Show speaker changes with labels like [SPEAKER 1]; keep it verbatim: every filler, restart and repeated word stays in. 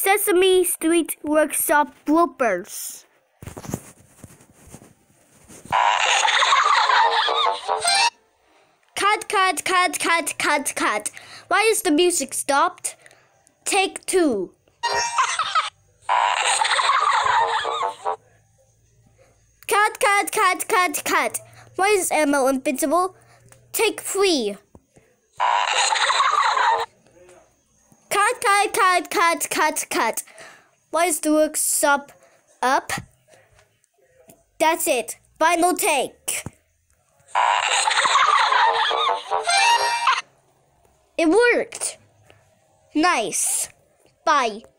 [SPEAKER 1] Sesame Street Workshop bloopers. Cut, cut, cut, cut, cut, cut. Why is the music stopped? Take two. Cut, cut, cut, cut, cut. Why is Elmo invincible? Take three. Cut, cut, cut, cut, cut, cut. Why is the workshop up? That's it. Final take. It worked. Nice. Bye.